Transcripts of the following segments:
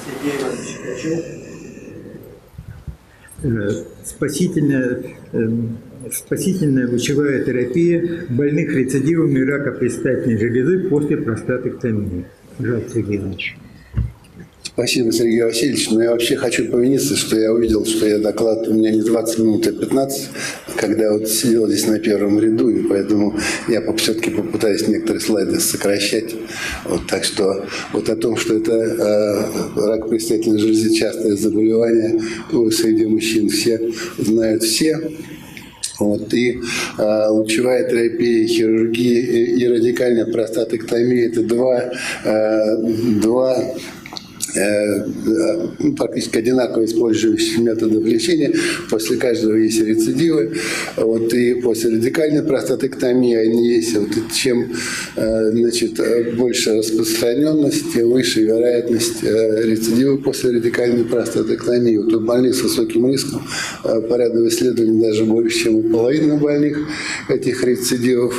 Сергей Иванович Ткачев. Спасительная лучевая терапия больных рецидивами рака предстательной железы после простатэктомии. Пожалуйста, Сергей Иванович. Спасибо, Сергей Васильевич. Но я вообще хочу повиниться, что я увидел, что я доклад у меня не 20 минут, а 15, когда вот сидел здесь на первом ряду, и поэтому я все-таки попытаюсь некоторые слайды сокращать. Вот, так что вот о том, что это рак предстательной железы частое заболевание среди мужчин, все знают все. Вот, и лучевая терапия, хирургия и радикальная простатэктомия – это два практически одинаково использующие методы лечения. После каждого есть рецидивы. Вот, и после радикальной простатэктомии они есть. Вот, и чем больше распространенность, тем выше вероятность рецидива после радикальной простатэктомии. Вот, у больных с высоким риском по ряду исследований даже больше, чем у половины больных этих рецидивов.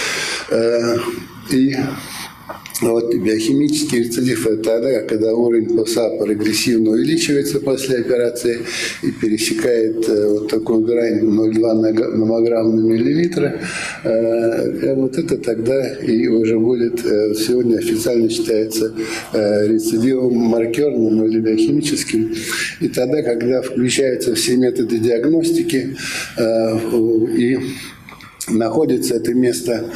И вот биохимический рецидив – это тогда, когда уровень ПСА прогрессивно увеличивается после операции и пересекает вот такую грань 0,2 номограмм на миллилитр. Вот это тогда и уже будет, сегодня официально считается рецидивом маркерным или биохимическим. И тогда, когда включаются все методы диагностики и находится это место,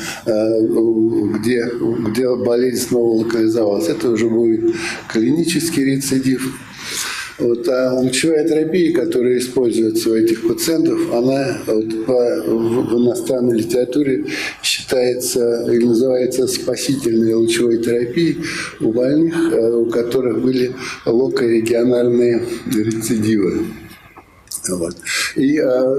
где болезнь снова локализовалась. Это уже будет клинический рецидив. Вот, а лучевая терапия, которая используется у этих пациентов, она в иностранной литературе считается или называется спасительной лучевой терапией у больных, у которых были локорегиональные рецидивы. Вот. И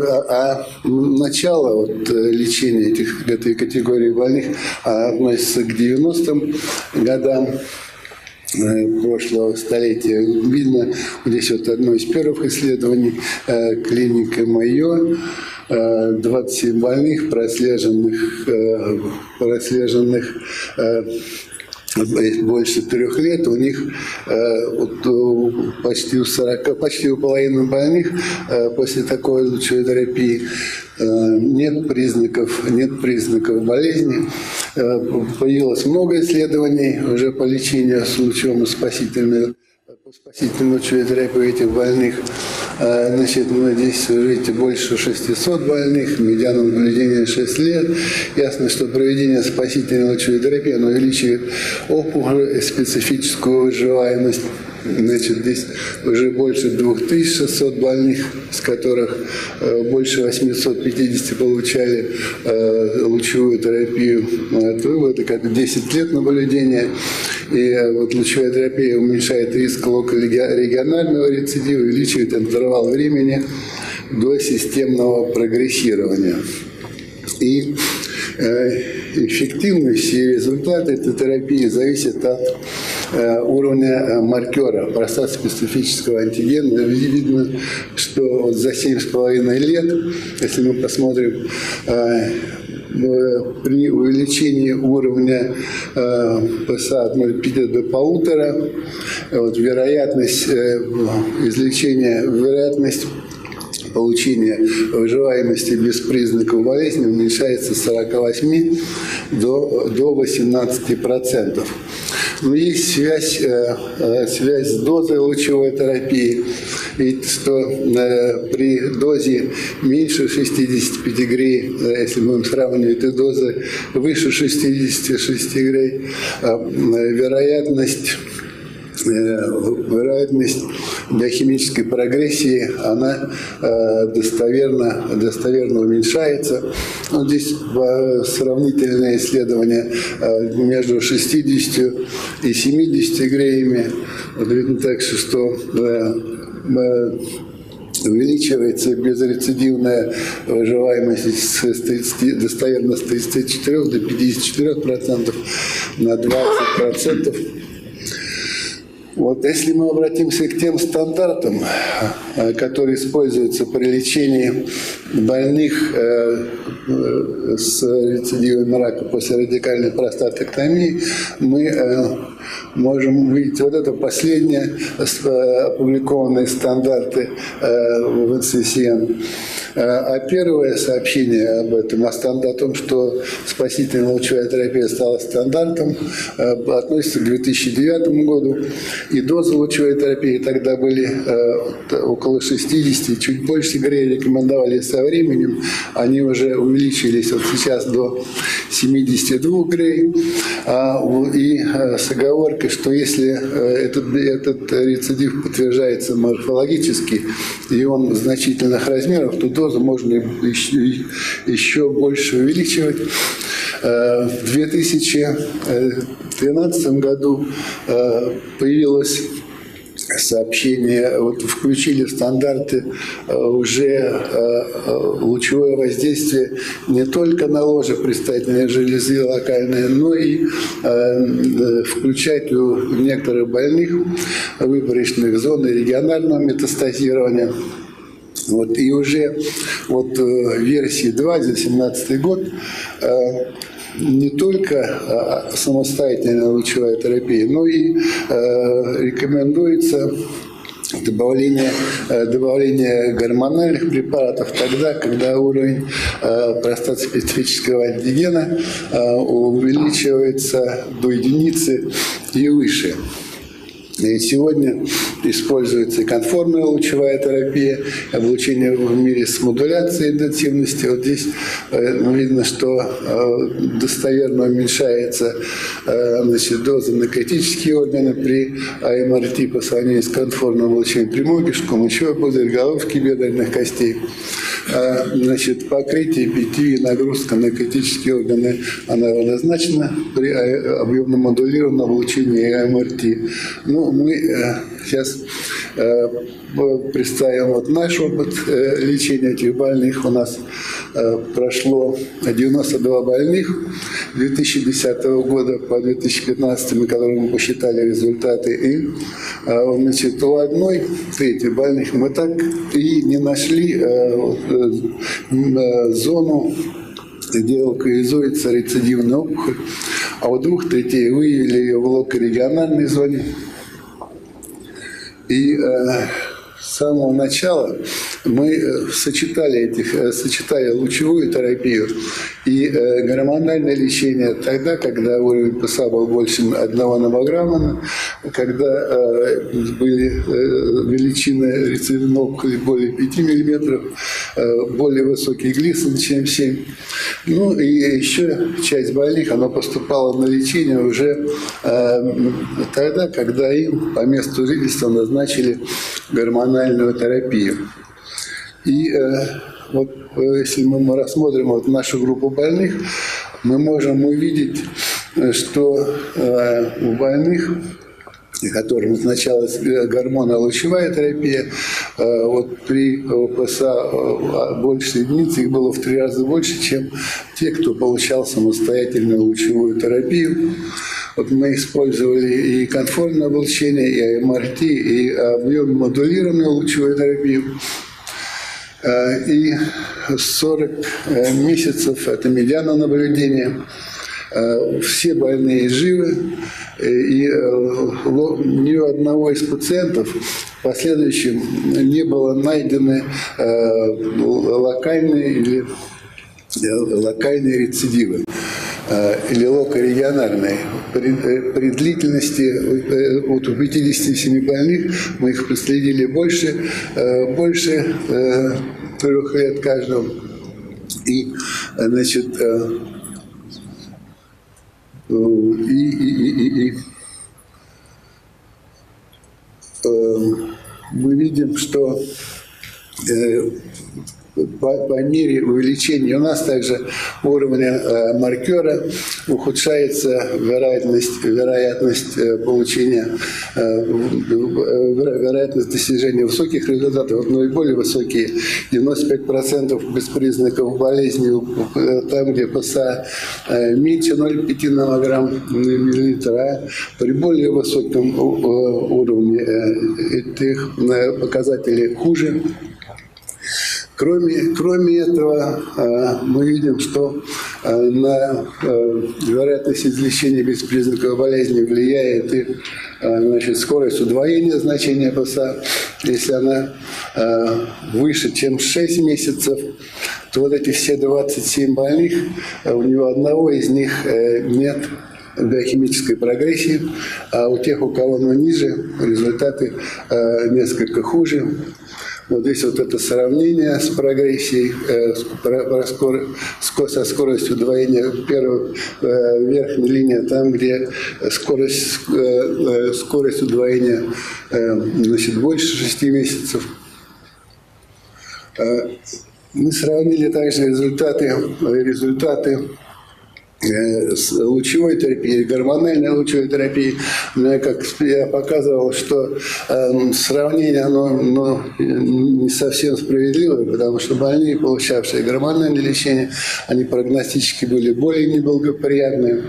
начало лечения этой категории больных относится к 90-м годам прошлого столетия. Видно, здесь вот одно из первых исследований клиника Майо. 27 больных, прослеженных больше 3 лет, у них почти у половины больных после такой лучевой терапии нет признаков болезни. Появилось много исследований уже по лечению с лучевой спасительной лучевой терапии этих больных. Здесь, видите, больше 600 больных, медиана наблюдения 6 лет. Ясно, что проведение спасительной лучевой терапии оно увеличивает опухоль, специфическую выживаемость. Здесь уже больше 2600 больных, из которых больше 850 получали лучевую терапию. Это как 10 лет наблюдения. И вот лучевая терапия уменьшает риск локорегионального рецидива, увеличивает интервал времени до системного прогрессирования. И эффективность и результаты этой терапии зависят от уровня маркера простат-специфического антигена. Видно, что за 7,5 лет, если мы посмотрим, при увеличении уровня ПСА от 0,5 до 1,5, вероятность излечения, вероятность получения выживаемости без признаков болезни уменьшается с 48 до 18%. Но есть связь с дозой лучевой терапии. Ведь что при дозе меньше 65 грей, если мы будем сравнивать и дозы выше 66 грей, вероятность биохимической прогрессии, она достоверно уменьшается. Здесь сравнительное исследование между 60 и 70 греями. Видно также, что увеличивается безрецидивная выживаемость достоверно с 34 до 54% на 20%. Вот если мы обратимся к тем стандартам, которые используются при лечении больных с рецидивами рака после радикальной простатэктомии, мы можем увидеть вот это последние опубликованные стандарты в NCCN. А первое сообщение об этом, о том, что спасительная лучевая терапия стала стандартом, относится к 2009 году. И дозы лучевой терапии тогда были около 60, чуть больше Грей рекомендовали со временем. Они уже увеличились вот сейчас до 72 Грей. И с оговоркой, что если этот рецидив подтверждается морфологически, и он значительных размеров, то дозу можно еще больше увеличивать. В 2012 году появилось сообщение, вот включили в стандарты уже лучевое воздействие не только на ложе предстательной железы локальные, но и включать у некоторых больных выборочных зон регионального метастазирования. Вот, и уже вот версии 2 за 2017 год не только самостоятельная лучевая терапия, но и рекомендуется добавление гормональных препаратов тогда, когда уровень простатоспецифического антигена увеличивается до единицы и выше. И сегодня используется и конформная лучевая терапия, облучение в мире с модуляцией интенсивности. Вот здесь видно, что достоверно уменьшается доза на критические органы при АМРТ по сравнению с конформным облучением прямой кишку, мочевой пузырь, головки, бедренных костей. Покрытие ПТИ и нагрузка на критические органы она равнозначна при объемно-модулированном облучении АМРТ. Ну, мы сейчас представим вот наш опыт лечения этих больных. У нас прошло 92 больных 2010 года по 2015, которые мы посчитали результаты. И у одной трети больных мы так и не нашли зону, где локализуется рецидивная опухоль, а у 2/3 выявили ее в локорегиональной зоне. И с самого начала мы сочетали лучевую терапию и гормональное лечение тогда, когда уровень ПСА был больше 1 номограмма, когда были величины рецидивной опухоли более 5 мм, более высокий глисон, чем 7. Ну и еще часть больных, она поступала на лечение уже тогда, когда им по месту жительства назначили гормональную терапию. И вот если мы рассмотрим вот нашу группу больных, мы можем увидеть, что у больных, которым назначалась гормонолучевая терапия, вот при ПСА больше единицы, их было в 3 раза больше, чем те, кто получал самостоятельную лучевую терапию. Вот мы использовали и конформное облучение, и АМРТ, и объемно-модулированную лучевую терапию. И 40 месяцев – это медиана наблюдения. Все больные живы, и ни у одного из пациентов в последующем не было найдены локальные рецидивы или локорегиональные. При длительности вот у 57 больных мы их проследили больше 3 лет каждого. И, мы видим, что по мере увеличения у нас также уровня маркера ухудшается вероятность получения, вероятность достижения высоких результатов, но и более высокие, 95% без признаков болезни там, где ПСА меньше 0,5 номограмм на миллилитр, а при более высоком уровне этих показателей хуже. Кроме этого, мы видим, что на вероятность излечения без признаков болезни влияет и значит, скорость удвоения значения ПСА. Если она выше, чем 6 месяцев, то вот эти все 27 больных, у него одного из них нет биохимической прогрессии, а у тех, у кого оно ниже, результаты несколько хуже. Вот здесь вот это сравнение с прогрессией, со скоростью удвоения. Верхняя линия, там, где скорость удвоения значит, больше 6 месяцев. Мы сравнили также результаты с лучевой терапией, гормональной лучевой терапией. Как я показывал, что сравнение оно не совсем справедливое, потому что больные, получавшие гормональное лечение, они прогностически были более неблагоприятные.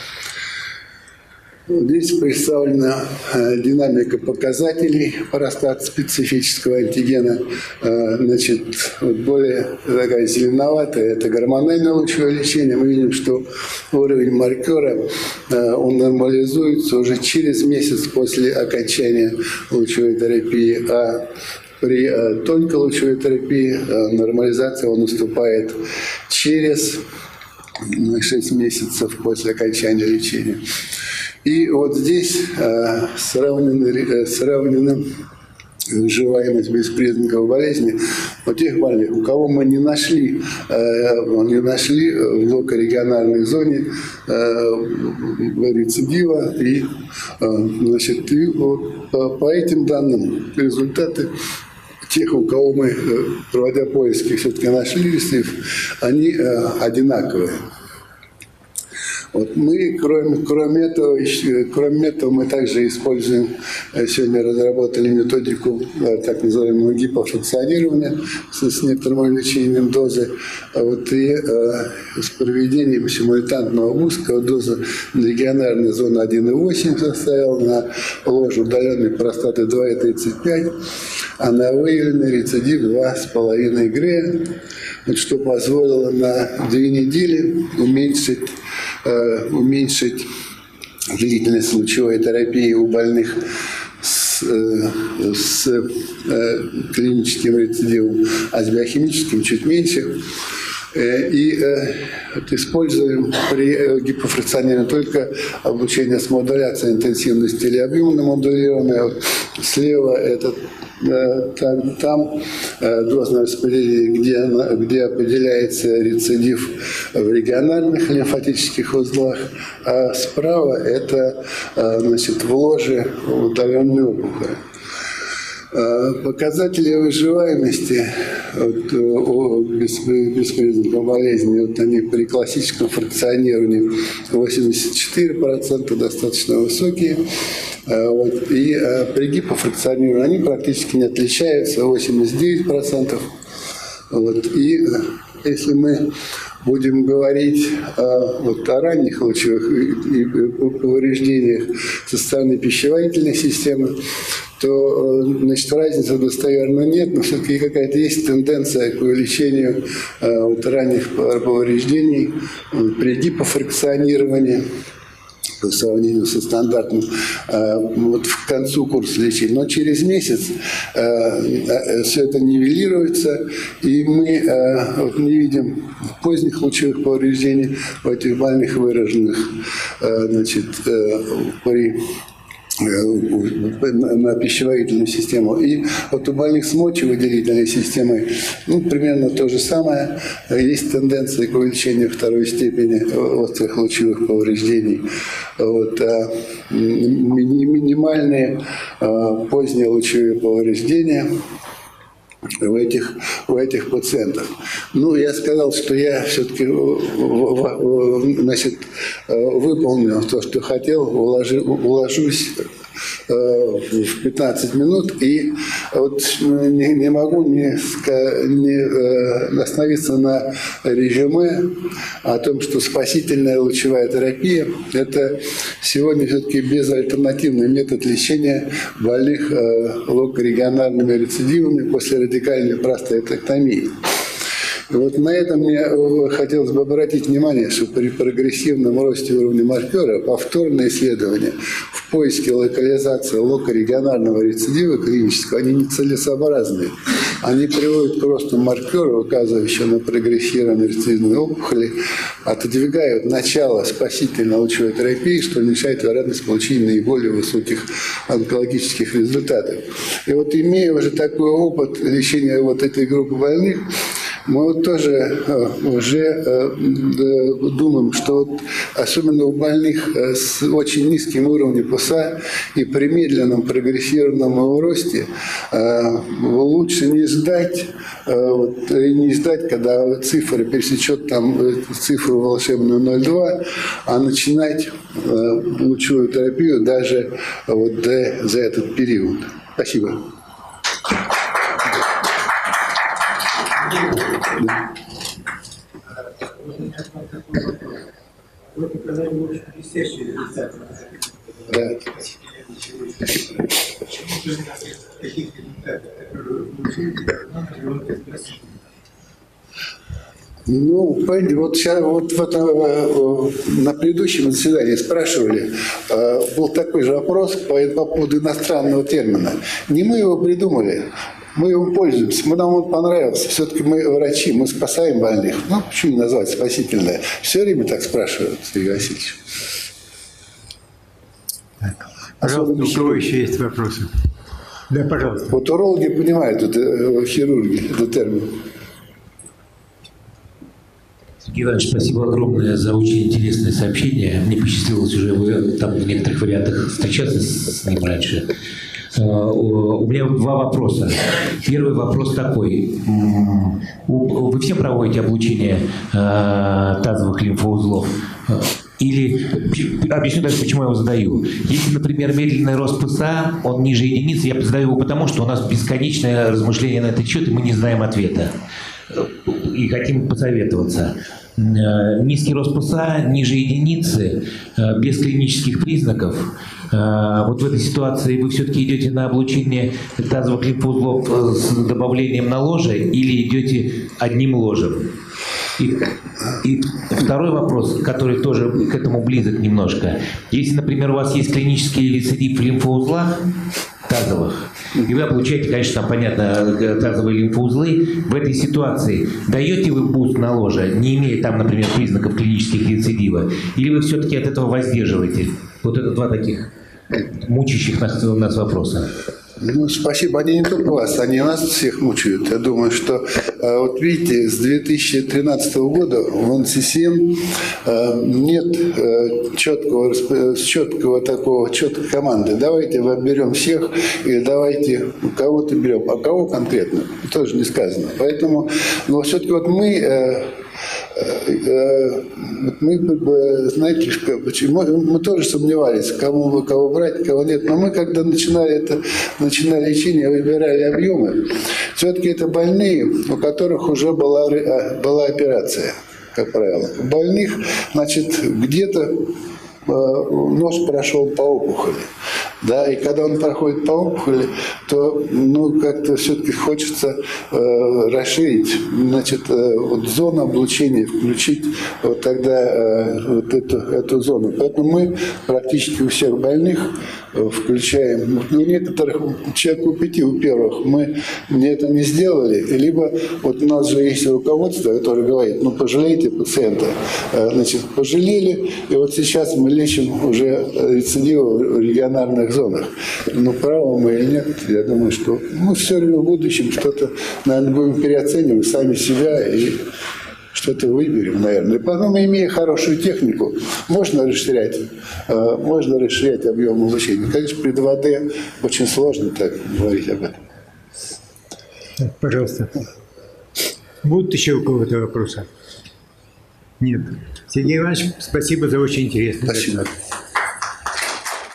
Здесь представлена динамика показателей простат-специфического антигена. Значит, вот более такая зеленоватая – это гормональное лучевое лечение. Мы видим, что уровень маркера он нормализуется уже через месяц после окончания лучевой терапии, а при тонкой лучевой терапии нормализация он наступает через 6 месяцев после окончания лечения. И вот здесь сравнена выживаемость без признаков болезни у тех больных, у кого мы не нашли в локорегиональной зоне рецидива. И, значит, и вот по этим данным результаты тех, у кого мы, проводя поиски, все-таки нашли рецидив, они одинаковые. Вот мы, кроме этого, мы также используем, сегодня разработали методику так называемого гипофракционирования с некоторым увеличением дозы. Вот, и с проведением симультантного узкого доза регионарной зоны 1,8 составила на ложь удаленной простаты 2,35, а на выявленный рецидив 2,5 Грея, вот, что позволило на 2 недели уменьшить длительность лучевой терапии у больных с клиническим рецидивом, а с биохимическим чуть меньше. И вот используем при гипофракционировании только облучение с модуляцией интенсивности или объемно модулированное. Вот слева это там дозное распределение, где определяется рецидив в региональных лимфатических узлах, а справа это, значит, в ложе удаленной опухоли. Показатели выживаемости без признаков болезни, вот они при классическом фракционировании 84%, достаточно высокие. Вот, и при гипофракционировании они практически не отличаются, 89%. Вот, и если мы будем говорить о ранних лучевых повреждениях со стороны пищеварительной системы, то, значит, разницы достоверно нет, но все-таки какая-то есть тенденция к увеличению ранних повреждений при гипофракционировании по сравнению со стандартным вот к концу курса лечения. Но через месяц все это нивелируется, и мы вот не видим поздних лучевых повреждений у этих больных выраженных, значит, на пищеварительную систему. И вот у больных с мочевыделительной системой примерно то же самое. Есть тенденция к увеличению второй степени острых лучевых повреждений. Вот, минимальные поздние лучевые повреждения у этих пациентов. Ну, я сказал, что я все-таки, значит, выполнил то, что хотел, уложусь в 15 минут, и вот не могу не остановиться на резюме о том, что спасительная лучевая терапия – это сегодня все-таки безальтернативный метод лечения больных локорегиональными рецидивами после радикальной простатэктомии. И вот на этом мне хотелось бы обратить внимание, что при прогрессивном росте уровня маркера повторные исследования в поиске локализации локорегионального рецидива клинического, они нецелесообразны. Они приводят к росту маркера, указывающего на прогрессирование рецидивной опухоли, отодвигают начало спасительной лучевой терапии, что уменьшает вероятность получения наиболее высоких онкологических результатов. И вот имея уже такой опыт лечения вот этой группы больных, мы вот тоже уже думаем, что вот особенно у больных с очень низким уровнем ПСА и при медленном прогрессированном его росте лучше не ждать, когда цифра пересечет там цифру волшебную 0,2, а начинать лучевую терапию даже вот за этот период. Спасибо. Вы показали очень блестящие результаты. Да. Почему же таких результатов, которые вы получили, Ну, понимаете, вот сейчас на предыдущем заседании спрашивали, был такой же вопрос по поводу иностранного термина. Не мы его придумали, мы им пользуемся, нам он понравился. Все-таки мы врачи, мы спасаем больных. Ну, почему не назвать спасительное? Все время так спрашивают, Сергей Васильевич. Пожалуйста, у кого еще есть вопросы? Да, пожалуйста. Вот урологи понимают, хирурги, этот термин. Сергей Иванович, спасибо огромное за очень интересное сообщение. Мне посчастливилось уже там в некоторых вариантах встречаться с ним раньше. У меня два вопроса. Первый вопрос такой. Вы все проводите облучение тазовых лимфоузлов? Или, объясню даже, почему я его задаю. Если, например, медленный рост ПСА, он ниже единицы, я задаю его потому, что у нас бесконечное размышление на этот счет, и мы не знаем ответа. И хотим посоветоваться. Низкий рост ПСА, ниже единицы, без клинических признаков. Вот в этой ситуации вы все-таки идете на облучение тазовых лимфоузлов с добавлением на ложе или идете одним ложем? И второй вопрос, который тоже к этому близок немножко. Если, например, у вас есть клинический рецидив в лимфоузлах тазовых, и вы получаете, конечно, там, понятно, тазовые лимфоузлы, в этой ситуации даете вы буст на ложе, не имея там, например, признаков клинических рецидива, или вы все-таки от этого воздерживаете? Вот это два таких мучающих нас вопроса. Ну, спасибо. Они не только вас, они нас всех мучают. Я думаю, что, вот видите, с 2013 года в НССМ нет четкой команды. Давайте берем всех и давайте кого-то берем. А кого конкретно? Тоже не сказано. Поэтому, но все-таки вот мы, знаете, почему мы тоже сомневались, кого брать, кого нет. Но мы, когда начинали лечение, выбирали объемы, все-таки это больные, у которых уже была операция, как правило. У больных, значит, где-то нож прошел по опухоли. Да, и когда он проходит по опухоли, то как-то все-таки хочется расширить, значит, вот зону облучения, включить вот тогда вот эту зону. Поэтому мы практически у всех больных включаем. У некоторых, человек у 5, у первых, мы это не сделали. Либо вот у нас же есть руководство, которое говорит, пожалейте пациента. Значит, пожалели, и вот сейчас мы лечим уже рецидивы в регионарных зонах. Но правы мы или нет, я думаю, что мы все время в будущем что-то, наверное, будем переоценивать сами себя и что-то выберем, наверное. И потом, имея хорошую технику, можно расширять объем обучения. Конечно, при 2D очень сложно так говорить об этом. Пожалуйста. Будут еще у кого-то вопросы? Нет. Сергей Иванович, спасибо за очень интересный доклад. Спасибо.